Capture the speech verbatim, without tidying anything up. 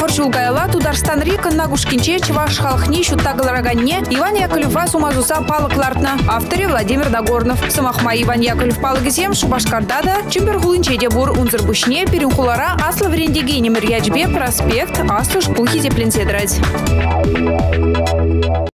Хор Жулгайла Тударстан Рика Нагушкинче Чеваш Халхни Шутагалраганне Иван Яковлева Сумазуса Палаклартна. Авторе Владимир Нагорнов. Самахма Иван Яковлев Палагизем Шубашкардада Чимбергулинче Дебур Унзербушне Перенхулара Асла Врендегени Мирьячбе проспект Астуш Пухи Зепленседрать.